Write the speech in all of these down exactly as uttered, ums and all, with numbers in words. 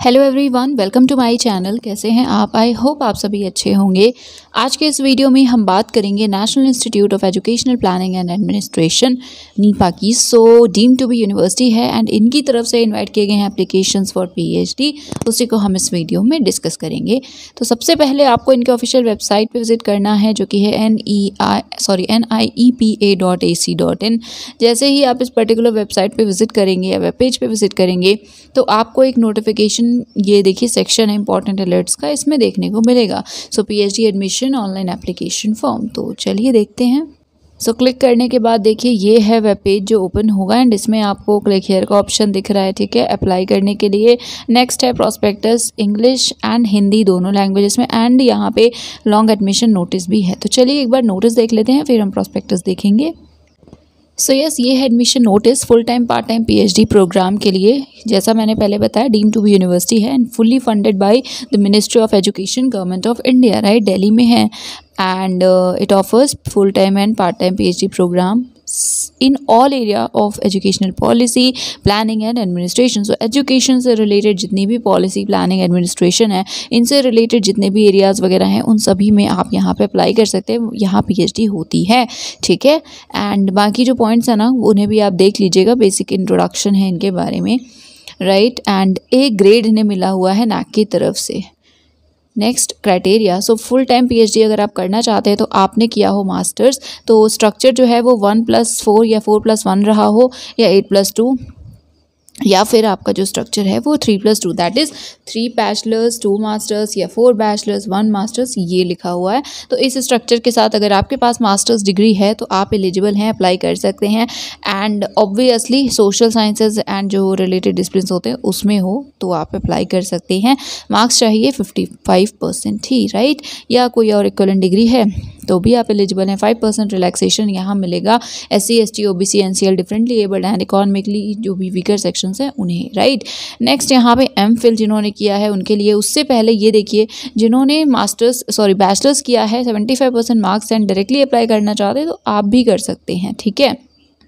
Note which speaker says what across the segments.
Speaker 1: Hello everyone, welcome to my channel. कैसे हैं आप? आई होप आप सभी अच्छे होंगे। आज के इस वीडियो में हम बात करेंगे national institute of educational planning and administration NIEPA की। So deemed to be university है एंड इनकी तरफ से इनवाइट किए गए हैं एप्लीकेशंस फॉर पीएचडी, उसी को हम इस वीडियो में डिस्कस करेंगे। तो सबसे पहले आपको इनके ऑफिशियल वेबसाइट पर विजिट करना है, जो कि है N E I sorry N I E P A dot A C dot in. जैसे ही आप इस पर्टिकुलर वेबसाइट पर विजिट करेंगे या वेब पेज पर विजिट करेंगे तो आपको एक नोटिफिकेशन, ये देखिए सेक्शन है इंपॉर्टेंट अलर्ट्स का, इसमें देखने को मिलेगा। So PhD admission online application form. तो चलिए देखते हैं। सो so, क्लिक करने के बाद देखिए ये है वेब पेज जो ओपन होगा एंड इसमें आपको क्लिक हियर का ऑप्शन दिख रहा है, ठीक है, अप्लाई करने के लिए। नेक्स्ट है प्रोस्पेक्टस, इंग्लिश एंड हिंदी दोनों लैंग्वेजेस में, एंड यहाँ पे लॉन्ग एडमिशन नोटिस भी है। तो चलिए एक बार नोटिस देख लेते हैं, फिर हम प्रोस्पेक्टस देखेंगे। सो so, यस yes, ये है admission notice full time part time PhD programme के लिए। जैसा मैंने पहले बताया, डीम टू बी यूनिवर्सिटी है and fully funded by the ministry of education, government of India, right, Delhi में है। And it offers full time and part time PhD programme in all area of educational policy, planning and administration. So education से related जितनी भी policy, planning, administration है, इनसे related जितने भी areas वगैरह हैं, उन सभी में आप यहाँ पे अप्लाई कर सकते हैं। यहाँ पीएचडी होती है, ठीक है। एंड बाकी जो पॉइंट्स हैं ना, उन्हें भी आप देख लीजिएगा, बेसिक इंट्रोडक्शन है इनके बारे में, राइट। एंड एक ग्रेड इन्हें मिला हुआ है नैक की तरफ से। Next criteria, so full time PhD अगर आप करना चाहते हैं तो आपने किया हो मास्टर्स, तो स्ट्रक्चर जो है वो वन प्लस फोर या फोर प्लस वन रहा हो, या एट प्लस टू, या फिर आपका जो स्ट्रक्चर है वो three plus two, that is three bachelors two masters या फोर बैचलर्स वन मास्टर्स, ये लिखा हुआ है। तो इस स्ट्रक्चर के साथ अगर आपके पास मास्टर्स डिग्री है तो आप एलिजिबल हैं, अप्लाई कर सकते हैं। And obviously social sciences and जो रिलेटेड डिसिप्लिन्स होते हैं उसमें हो तो आप अप्लाई कर सकते हैं। मार्क्स चाहिए फिफ्टी फाइव परसेंट ही, राइट, या कोई और इक्वलेंट डिग्री है तो भी आप एलिजिबल हैं। फाइव परसेंट रिलैक्सेशन यहाँ मिलेगा S C S T O B C N C L differently abled and economically जो भी वीकर सेक्शन है उन्हें, राइट। नेक्स्ट यहाँ पे एम फिल जिन्होंने किया है उनके लिए। उससे पहले ये देखिए, जिन्होंने मास्टर्स सॉरी बैचलर्स किया है, seventy five percent marks and directly apply करना चाहते हैं तो आप भी कर सकते हैं, ठीक है।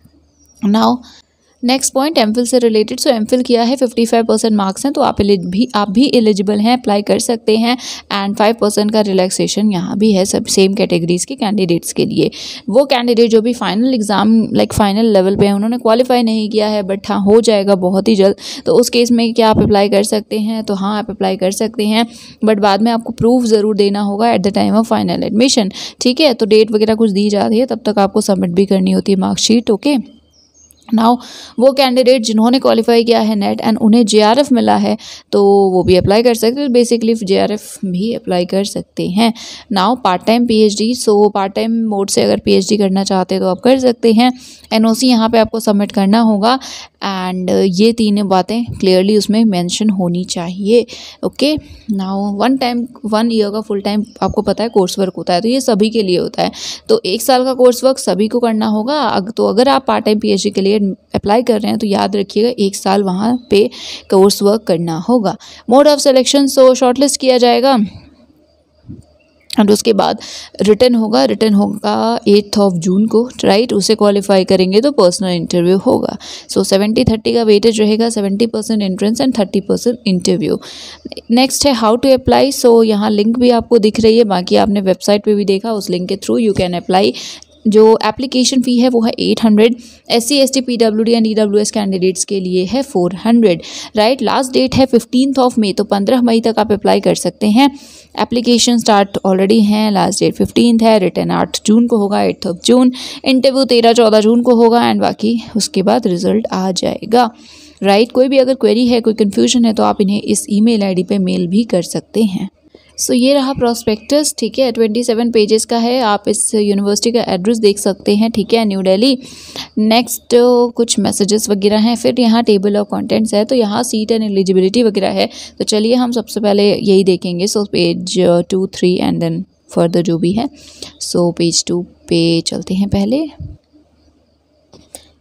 Speaker 1: नाउ नेक्स्ट पॉइंट एमफिल से रिलेटेड। सो एमफिल किया है, फिफ्टी फाइव परसेंट मार्क्स हैं तो आप भी आप भी एलिजिबल हैं, अप्लाई कर सकते हैं। एंड फाइव परसेंट का रिलैक्सेशन यहाँ भी है सब सेम कैटेगरीज के कैंडिडेट्स के लिए। वो कैंडिडेट जो भी final exam like final level पे हैं, उन्होंने क्वालिफाई नहीं किया है बट हाँ हो जाएगा बहुत ही जल्द, तो उस केस में क्या आप अप्लाई कर सकते हैं? तो हाँ आप अप्लाई कर सकते हैं, बट बाद में आपको प्रूफ ज़रूर देना होगा at the time of final admission, ठीक है। तो डेट वगैरह कुछ दी जाती है, तब तक आपको सबमिट भी करनी होती है मार्कशीट, ओके। नाउ वो कैंडिडेट जिन्होंने क्वालिफाई किया है नेट एंड उन्हें जेआरएफ मिला है तो वो भी अप्लाई कर सकते हैं। बेसिकली जेआरएफ भी अप्लाई कर सकते हैं। Now part time PhD, so part time mode से अगर पीएचडी करना चाहते हैं तो आप कर सकते हैं। एनओसी यहाँ पे आपको सबमिट करना होगा एंड ये तीन बातें क्लियरली उसमें मेंशन होनी चाहिए, okay. Now one time one year का फुल टाइम आपको पता है कोर्स वर्क होता है, तो ये सभी के लिए होता है। तो एक साल का कोर्स वर्क सभी को करना होगा। तो अगर आप पार्ट टाइम पीएचडी के लिए अप्लाई कर रहे हैं तो याद रखिएगा एक साल वहाँ पे कोर्स वर्क करना होगा। Mode of selection, so shortlist किया जाएगा एंड उसके बाद रिटर्न होगा। रिटर्न होगा एट्थ ऑफ जून को, राइट। उसे क्वालिफाई करेंगे तो पर्सनल इंटरव्यू होगा। सो सेवेंटी थर्टी का वेटेज रहेगा, seventy percent entrance and thirty percent interview. Next है हाउ टू अप्लाई। सो यहाँ लिंक भी आपको दिख रही है, बाकी आपने वेबसाइट पे भी देखा, उस लिंक के थ्रू यू कैन अप्लाई। जो एप्लीकेशन फ़ी है वो है eight hundred, S C S T P W D and E W S candidates के लिए है four hundred, right. Last date है फिफ्टींथ ऑफ मई, तो पंद्रह मई तक आप अप्लाई कर सकते हैं। एप्लीकेशन स्टार्ट ऑलरेडी हैं, लास्ट डेट फिफ्टींथ है, रिटर्न आठ जून को होगा, एट्थ ऑफ जून, इंटरव्यू तेरह चौदह जून को होगा एंड बाकी उसके बाद रिजल्ट आ जाएगा, राइट। कोई भी अगर क्वेरी है, कोई कन्फ्यूजन है तो आप इन्हें इस ईमेल आईडी पे मेल भी कर सकते हैं। सो so, ये रहा प्रोस्पेक्टस, ठीक है, ट्वेंटी सेवन पेजेस का है। आप इस यूनिवर्सिटी का एड्रेस देख सकते हैं, ठीक है, न्यू दिल्ली। नेक्स्ट कुछ मैसेजेस वगैरह हैं, फिर यहाँ टेबल ऑफ कंटेंट्स है, तो यहाँ सीट एंड एलिजिबिलिटी वगैरह है। तो चलिए हम सबसे पहले यही देखेंगे। So page two three and then further जो भी है। सो पेज टू पे चलते हैं पहले।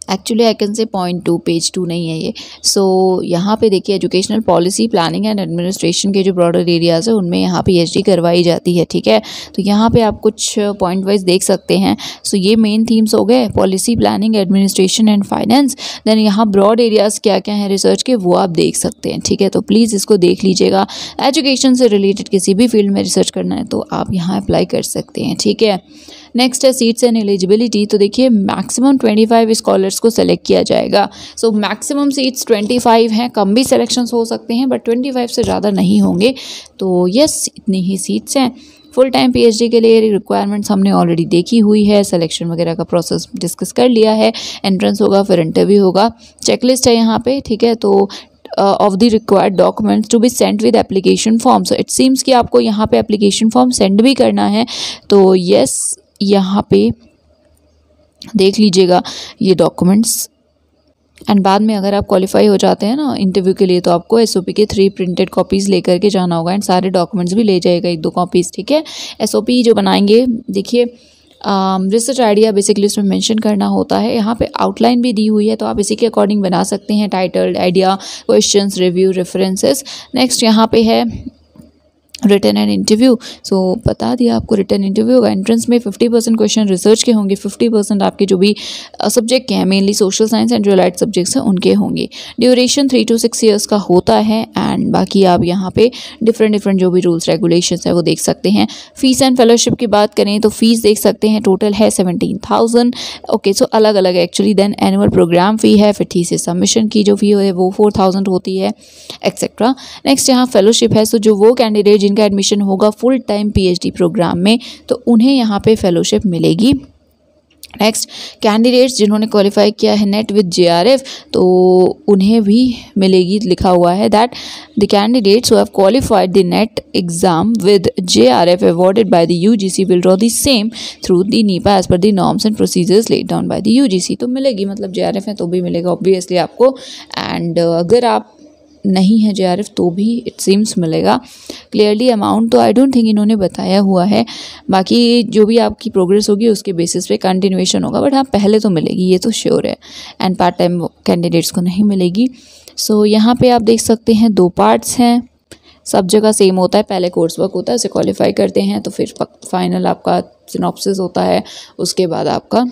Speaker 1: Actually I can say point two, page two नहीं है ये। सो so, यहाँ पे देखिए educational policy, planning and administration के जो ब्रॉडर एरियाज है उनमें यहाँ पे पीएचडी करवाई जाती है, ठीक है। तो यहाँ पे आप कुछ पॉइंट वाइज देख सकते हैं। सो so, ये मेन थीम्स हो गए, policy, planning, administration and finance. Then यहाँ ब्रॉड एरियाज क्या क्या हैं रिसर्च के वो आप देख सकते हैं, ठीक है। तो प्लीज़ इसको देख लीजिएगा। एजुकेशन से रिलेटेड किसी भी फील्ड में रिसर्च करना है तो आप यहाँ अप्लाई कर सकते हैं, ठीक है। नेक्स्ट है सीट्स एंड एलिजिबिलिटी। तो देखिए मैक्सिमम पच्चीस स्कॉलर्स को सेलेक्ट किया जाएगा। सो मैक्सिमम सीट्स पच्चीस हैं, कम भी सिलेक्शंस हो सकते हैं बट पच्चीस से ज़्यादा नहीं होंगे। तो यस, इतनी ही सीट्स हैं। फुल टाइम पीएचडी के लिए रिक्वायरमेंट्स हमने ऑलरेडी देखी हुई है, सिलेक्शन वगैरह का प्रोसेस डिस्कस कर लिया है। एंट्रेंस होगा, फिर इंटरव्यू होगा, चेकलिस्ट है यहाँ पे, ठीक है। तो of the required documents to be send with application form. So it seems कि आपको यहाँ पे एप्लीकेशन फॉर्म सेंड भी करना है। तो यस, यहाँ पे देख लीजिएगा ये डॉक्यूमेंट्स। एंड बाद में अगर आप क्वालिफाई हो जाते हैं ना इंटरव्यू के लिए तो आपको एसओपी के थ्री प्रिंटेड कॉपीज़ लेकर के जाना होगा एंड सारे डॉक्यूमेंट्स भी ले जाएगा, एक दो कॉपीज़, ठीक है। एसओपी जो बनाएंगे, देखिए रिसर्च आइडिया बेसिकली उसमें मेंशन करना होता है। यहाँ पे आउटलाइन भी दी हुई है तो आप इसी के अकॉर्डिंग बना सकते हैं। Title, idea, questions, review, references. Next यहाँ पे है रिटर्न एंड इंटरव्यू। सो बता दिया आपको रिटर्न इंटरव्यू होगा। एंट्रेंस में फिफ्टी परसेंट क्वेश्चन रिसर्च के होंगे, फिफ्टी परसेंट आपके जो भी सब्जेक्ट के हैं, मेनली सोशल साइंस एंड जो लाइट सब्जेक्ट्स हैं उनके होंगे। Duration three to six years का होता है एंड बाकी आप यहाँ पे डिफरेंट डिफरेंट जो भी रूल्स रेगुलेशंस है वो देख सकते हैं। फीस एंड फेलोशिप की बात करें तो फीस देख सकते हैं, टोटल है सेवनटीन थाउजेंड। ओके, सो अलग अलग actually. Then annual programme fee है, फिर थीसिस सबमिशन की जो फ़ी है वो फोर थाउजेंड होती है, एक्सेट्रा। नेक्स्ट यहाँ फेलोशिप है। सो जो वो कैंडिडेट जिनका एडमिशन होगा फुल टाइम पीएचडी प्रोग्राम में तो उन्हें यहाँ पे फेलोशिप मिलेगी। नेक्स्ट कैंडिडेट्स जिन्होंने क्वालिफाई किया है नेट विद जेआरएफ तो उन्हें भी मिलेगी, लिखा हुआ है that the candidates who have qualified the NET exam with JRF awarded by the UGC will draw the same through the NIEPA as per the norms and procedures laid down by the UGC. तो मिलेगी, मतलब JRF है तो भी मिलेगा obviously आपको। And अगर आप नहीं है जेआरएफ तो भी इट सीम्स मिलेगा। क्लियरली अमाउंट तो आई डोंट थिंक इन्होंने बताया हुआ है, बाकी जो भी आपकी प्रोग्रेस होगी उसके बेसिस पे कंटिन्यूएशन होगा, बट हाँ पहले तो मिलेगी, ये तो श्योर है। एंड पार्ट टाइम कैंडिडेट्स को नहीं मिलेगी। सो so, यहाँ पे आप देख सकते हैं दो पार्ट्स हैं, सब जगह सेम होता है। पहले कोर्स वर्क होता है, उसे क्वालिफाई करते हैं तो फिर फाइनल आपका सिनॉप्सिस होता है, उसके बाद आपका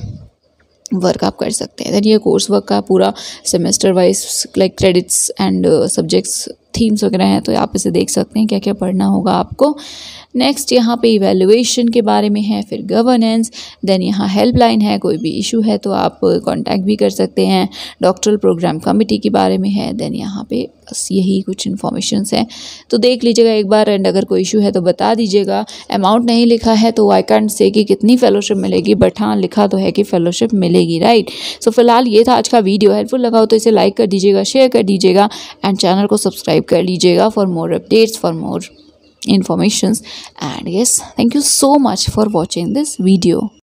Speaker 1: वर्क आप कर सकते हैं। देन ये कोर्स वर्क का पूरा semester wise like credits and subjects themes वगैरह हैं तो आप इसे देख सकते हैं क्या क्या पढ़ना होगा आपको। नेक्स्ट यहाँ पे इवैल्यूएशन के बारे में है, फिर गवर्नेंस। देन यहाँ हेल्पलाइन है, कोई भी इशू है तो आप कांटेक्ट भी कर सकते हैं। डॉक्टरल प्रोग्राम कमेटी के बारे में है। देन यहाँ पे बस यही कुछ इन्फॉर्मेशंस हैं तो देख लीजिएगा एक बार। एंड अगर कोई इशू है तो बता दीजिएगा। अमाउंट नहीं लिखा है तो आई कैंट से कि कितनी फेलोशिप मिलेगी, बट हाँ लिखा तो है कि फेलोशिप मिलेगी, राइट। सो फिलहाल ये था आज का वीडियो। हेल्पफुल लगा हो तो इसे लाइक कर दीजिएगा, शेयर कर दीजिएगा एंड चैनल को सब्सक्राइब कर लीजिएगा for more updates, for more informations. And yes, thank you so much for watching this video.